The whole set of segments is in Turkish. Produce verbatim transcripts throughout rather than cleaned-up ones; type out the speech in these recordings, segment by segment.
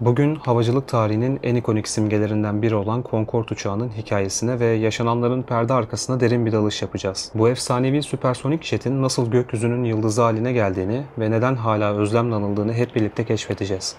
Bugün havacılık tarihinin en ikonik simgelerinden biri olan Concorde uçağının hikayesine ve yaşananların perde arkasına derin bir dalış yapacağız. Bu efsanevi süpersonik jetin nasıl gökyüzünün yıldızı haline geldiğini ve neden hala özlemle anıldığını hep birlikte keşfedeceğiz.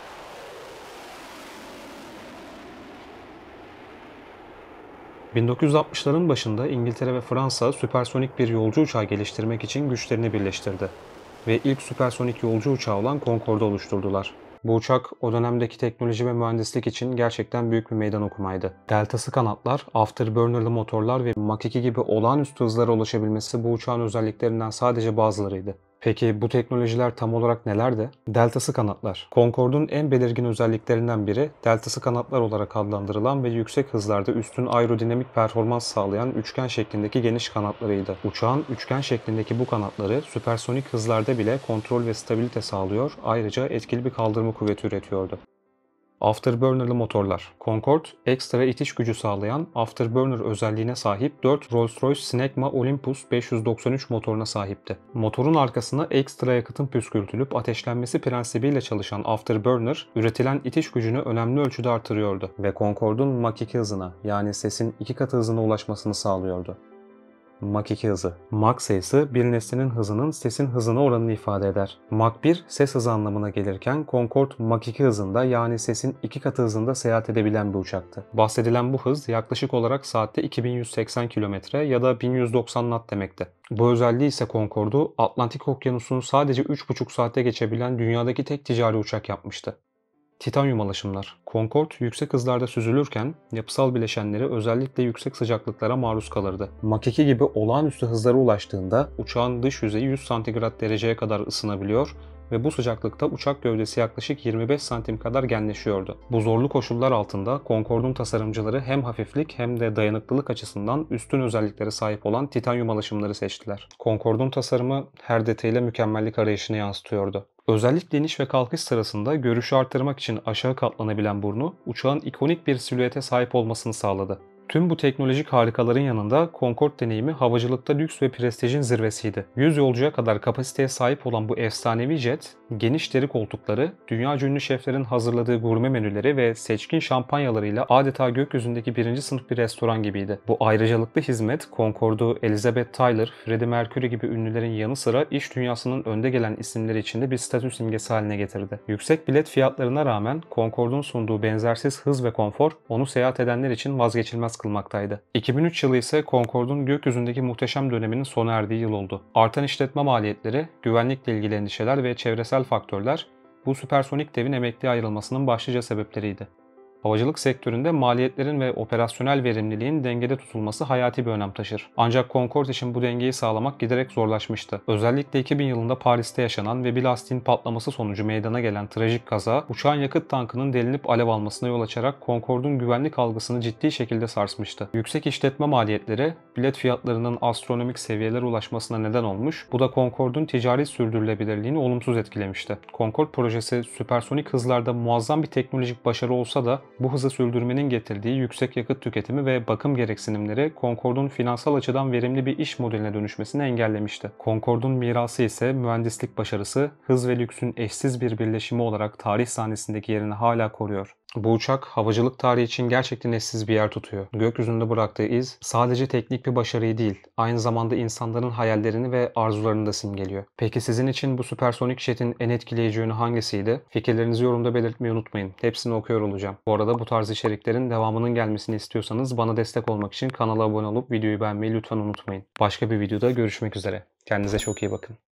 bin dokuz yüz altmışların başında İngiltere ve Fransa süpersonik bir yolcu uçağı geliştirmek için güçlerini birleştirdi ve ilk süpersonik yolcu uçağı olan Concorde'u oluşturdular. Bu uçak o dönemdeki teknoloji ve mühendislik için gerçekten büyük bir meydan okumaydı. Deltası kanatlar, afterburner'lı motorlar ve Mach iki gibi olağanüstü hızlara ulaşabilmesi bu uçağın özelliklerinden sadece bazılarıydı. Peki bu teknolojiler tam olarak nelerdi? Deltası kanatlar. Concorde'un en belirgin özelliklerinden biri deltası kanatlar olarak adlandırılan ve yüksek hızlarda üstün aerodinamik performans sağlayan üçgen şeklindeki geniş kanatlarıydı. Uçağın üçgen şeklindeki bu kanatları süpersonik hızlarda bile kontrol ve stabilite sağlıyor, ayrıca etkili bir kaldırma kuvveti üretiyordu. Afterburner'lı motorlar. Concorde, ekstra itiş gücü sağlayan afterburner özelliğine sahip dört Rolls-Royce Snecma Olympus beş yüz doksan üç motoruna sahipti. Motorun arkasına ekstra yakıtın püskürtülüp ateşlenmesi prensibiyle çalışan afterburner, üretilen itiş gücünü önemli ölçüde artırıyordu ve Concorde'un Mach iki hızına, yani sesin iki katı hızına ulaşmasını sağlıyordu. Mach iki hızı. Mach sayısı bir nesnenin hızının sesin hızına oranını ifade eder. Mach bir ses hızı anlamına gelirken Concorde Mach iki hızında, yani sesin iki katı hızında seyahat edebilen bir uçaktı. Bahsedilen bu hız yaklaşık olarak saatte iki bin yüz seksen kilometre ya da bin yüz doksan knot demekti. Bu özelliği ise Concorde'u Atlantik Okyanusu'nu sadece üç buçuk saatte geçebilen dünyadaki tek ticari uçak yapmıştı. Titanyum alaşımlar. Concorde yüksek hızlarda süzülürken yapısal bileşenleri özellikle yüksek sıcaklıklara maruz kalırdı. Mach iki gibi olağanüstü hızlara ulaştığında uçağın dış yüzeyi yüz santigrat dereceye kadar ısınabiliyor ve bu sıcaklıkta uçak gövdesi yaklaşık yirmi beş santim kadar genleşiyordu. Bu zorlu koşullar altında Concorde'un tasarımcıları hem hafiflik hem de dayanıklılık açısından üstün özelliklere sahip olan titanyum alaşımları seçtiler. Concorde'un tasarımı her detayıyla mükemmellik arayışını yansıtıyordu. Özellikle iniş ve kalkış sırasında görüşü artırmak için aşağı katlanabilen burnu uçağın ikonik bir silüete sahip olmasını sağladı. Tüm bu teknolojik harikaların yanında Concorde deneyimi havacılıkta lüks ve prestijin zirvesiydi. yüz yolcuya kadar kapasiteye sahip olan bu efsanevi jet, geniş deri koltukları, dünyaca ünlü şeflerin hazırladığı gurme menüleri ve seçkin şampanyalarıyla adeta gökyüzündeki birinci sınıf bir restoran gibiydi. Bu ayrıcalıklı hizmet Concorde'u Elizabeth Taylor, Freddie Mercury gibi ünlülerin yanı sıra iş dünyasının önde gelen isimleri içinde bir statü simgesi haline getirdi. Yüksek bilet fiyatlarına rağmen Concorde'un sunduğu benzersiz hız ve konfor onu seyahat edenler için vazgeçilmez kılmaktaydı. iki bin üç yılı ise Concorde'un gökyüzündeki muhteşem döneminin sona erdiği yıl oldu. Artan işletme maliyetleri, güvenlikle ilgili endişeler ve çevresel faktörler bu süpersonik devin emekliye ayrılmasının başlıca sebepleriydi. Havacılık sektöründe maliyetlerin ve operasyonel verimliliğin dengede tutulması hayati bir önem taşır. Ancak Concorde için bu dengeyi sağlamak giderek zorlaşmıştı. Özellikle iki bin yılında Paris'te yaşanan ve bir lastiğin patlaması sonucu meydana gelen trajik kaza, uçağın yakıt tankının delinip alev almasına yol açarak Concorde'un güvenlik algısını ciddi şekilde sarsmıştı. Yüksek işletme maliyetleri, bilet fiyatlarının astronomik seviyelere ulaşmasına neden olmuş, bu da Concorde'un ticari sürdürülebilirliğini olumsuz etkilemişti. Concorde projesi süpersonik hızlarda muazzam bir teknolojik başarı olsa da bu hızı sürdürmenin getirdiği yüksek yakıt tüketimi ve bakım gereksinimleri Concorde'un finansal açıdan verimli bir iş modeline dönüşmesini engellemişti. Concorde'un mirası ise mühendislik başarısı, hız ve lüksün eşsiz bir birleşimi olarak tarih sahnesindeki yerini hala koruyor. Bu uçak havacılık tarihi için gerçekten eşsiz bir yer tutuyor. Gökyüzünde bıraktığı iz sadece teknik bir başarıyı değil, aynı zamanda insanların hayallerini ve arzularını da simgeliyor. Peki sizin için bu süpersonik jetin en etkileyici yönü hangisiydi? Fikirlerinizi yorumda belirtmeyi unutmayın. Hepsini okuyor olacağım. Bu arada bu tarz içeriklerin devamının gelmesini istiyorsanız bana destek olmak için kanala abone olup videoyu beğenmeyi lütfen unutmayın. Başka bir videoda görüşmek üzere. Kendinize çok iyi bakın.